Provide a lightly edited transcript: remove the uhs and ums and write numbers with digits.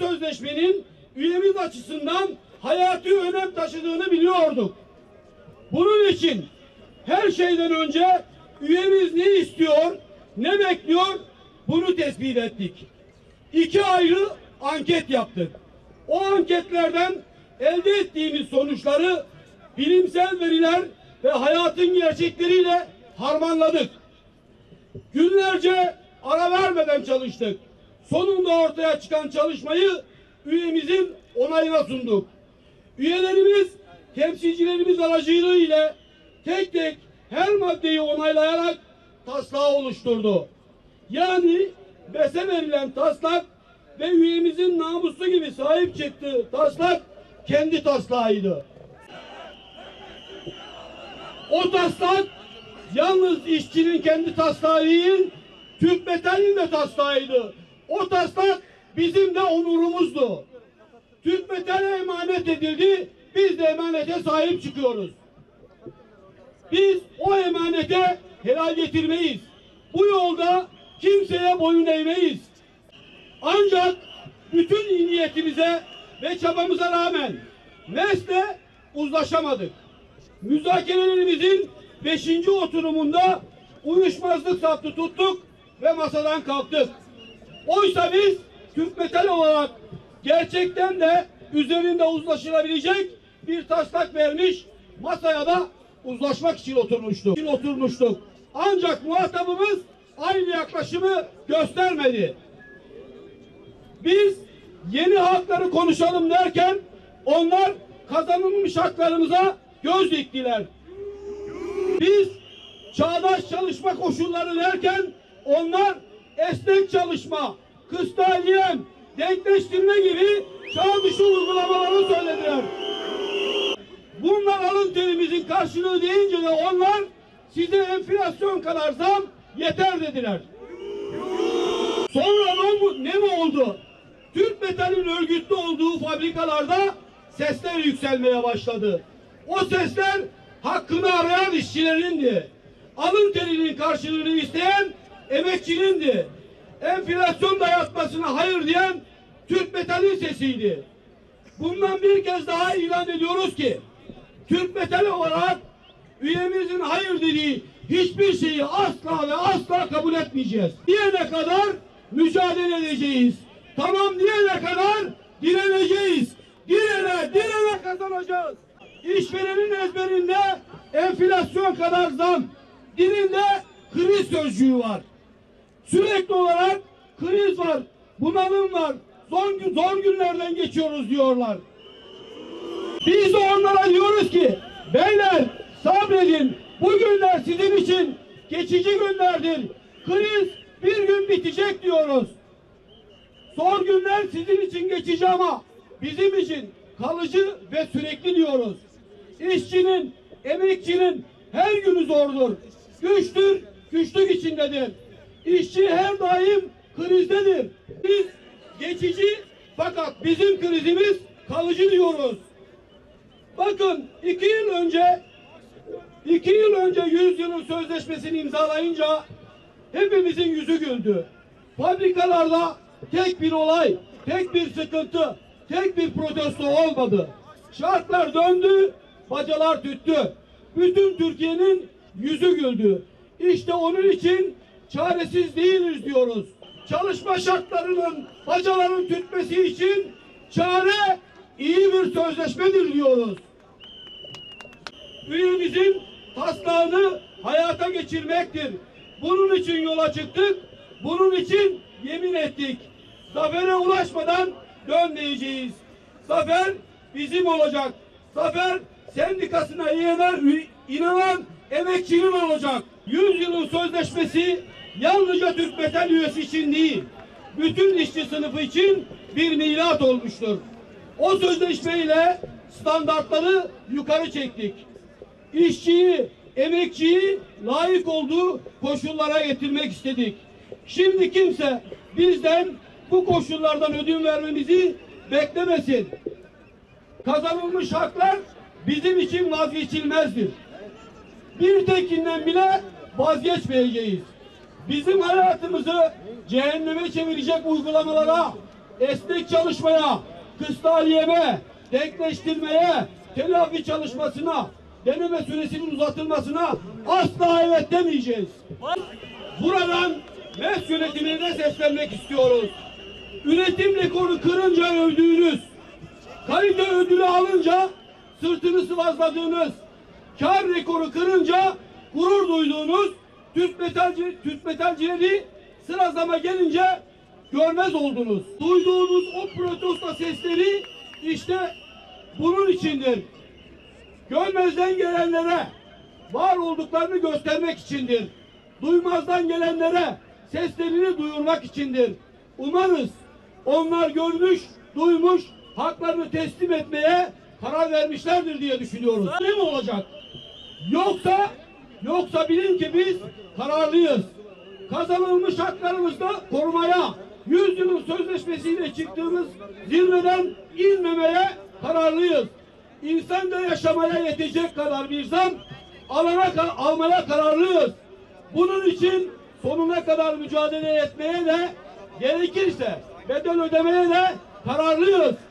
sözleşmenin üyemiz açısından hayati önem taşıdığını biliyorduk. Bunun için her şeyden önce üyemiz ne istiyor, ne bekliyor bunu tespit ettik. 2 ayrı anket yaptık. O anketlerden elde ettiğimiz sonuçları bilimsel veriler ve hayatın gerçekleriyle harmanladık. Günlerce ara vermeden çalıştık. Sonunda ortaya çıkan çalışmayı üyemizin onayına sunduk. Üyelerimiz temsilcilerimiz aracılığıyla tek tek her maddeyi onaylayarak taslağı oluşturdu. Yani BES'e verilen taslak ve üyemizin namuslu gibi sahip çıktığı taslak kendi taslağıydı. O taslak yalnız işçinin kendi taslağı değil, TÜRKMETAL'in de taslağıydı. O taslak bizim de onurumuzdu. TÜRKMETAL'e emanet edildi, biz de emanete sahip çıkıyoruz. Biz o emanete helal getirmeyiz. Bu yolda kimseye boyun eğmeyiz. Ancak bütün iyi niyetimize ve çabamıza rağmen MES'le uzlaşamadık. Müzakerelerimizin 5. oturumunda uyuşmazlık saptı tuttuk ve masadan kalktık. Oysa biz TÜRKMETAL olarak gerçekten de üzerinde uzlaşılabilecek bir taslak vermiş, masaya da uzlaşmak için oturmuştuk. Ancak muhatabımız aynı yaklaşımı göstermedi. Biz yeni hakları konuşalım derken onlar kazanılmış haklarımıza göz diktiler. Biz çağdaş çalışma koşulları derken onlar esnek çalışma, kıstaliyen, denkleştirme gibi çağ dışı uygulamaları söylediler. Bunlar alın terimizin karşılığı deyince de onlar size enflasyon kadar zam yeter dediler. Sonra ne mi oldu? TÜRKMETAL'in örgütlü olduğu fabrikalarda sesler yükselmeye başladı. O sesler hakkını arayan işçilerindi. Alın terinin karşılığını isteyen emekçinindi. Enflasyon dayatmasına hayır diyen TÜRKMETAL'in sesiydi. Bundan bir kez daha ilan ediyoruz ki TÜRKMETAL olarak üyemizin hayır dediği hiçbir şeyi asla ve asla kabul etmeyeceğiz. Diyene kadar mücadele edeceğiz. Tamam diyene kadar direneceğiz. Direne kazanacağız. İşverenin ezberinde enflasyon kadar zam, dilinde kriz sözcüğü var. Sürekli olarak kriz var, bunalım var, zor günlerden geçiyoruz diyorlar. Biz de onlara diyoruz ki beyler sabredin, bu günler sizin için geçici günlerdir. Kriz bir gün bitecek diyoruz. Zor günler sizin için geçici ama bizim için kalıcı ve sürekli diyoruz. İşçinin, emekçinin her günü zordur. Güçtür, güçlük içindedir. İşçi her daim krizdedir. Biz geçici fakat bizim krizimiz kalıcı diyoruz. Bakın 2 yıl önce 100 yılın sözleşmesini imzalayınca hepimizin yüzü güldü. Fabrikalarda tek bir olay, tek bir sıkıntı, tek bir protesto olmadı. Şartlar döndü, bacalar tüttü. Bütün Türkiye'nin yüzü güldü. İşte onun için çaresiz değiliz diyoruz. Çalışma şartlarının, bacaların tütmesi için çare iyi bir sözleşmedir diyoruz. Üyemizin taslağını hayata geçirmektir. Bunun için yola çıktık, bunun için yemin ettik. Zafere ulaşmadan dönmeyeceğiz. Zafer bizim olacak. Zafer sendikasına inanan emekçinin olacak. 100 yılın sözleşmesi yalnızca TÜRKMETAL üyesi için değil, bütün işçi sınıfı için bir milat olmuştur. O sözleşmeyle standartları yukarı çektik. İşçiyi, emekçiyi layık olduğu koşullara getirmek istedik. Şimdi kimse bizden bu koşullardan ödün vermemizi beklemesin. Kazanılmış haklar bizim için vazgeçilmezdir. Bir tekinden bile vazgeçmeyeceğiz. Bizim hayatımızı cehenneme çevirecek uygulamalara, esnek çalışmaya, kıstaliyeme, denkleştirmeye, telafi çalışmasına, deneme süresinin uzatılmasına asla evet demeyeceğiz. Buradan MES yönetimine seslenmek istiyoruz. Üretim rekoru kırınca övdüğünüz, kalite ödülü alınca sırtını sıvazladığınız, kar rekoru kırınca gurur duyduğunuz Türk metalcileri sırazlama gelince görmez oldunuz. Duyduğunuz o protesto sesleri işte bunun içindir. Görmezden gelenlere var olduklarını göstermek içindir. Duymazdan gelenlere seslerini duyurmak içindir. Umarız onlar görmüş, duymuş, haklarını teslim etmeye karar vermişlerdir diye düşünüyoruz. Ne mi olacak? Yoksa bilin ki biz kararlıyız. Kazanılmış haklarımızı da korumaya, 100 yılın sözleşmesiyle çıktığımız zirveden inmemeye kararlıyız. İnsanca yaşamaya yetecek kadar bir zam almaya kararlıyız. Bunun için sonuna kadar mücadele etmeye de gerekirse bedel ödemeye de kararlıyız.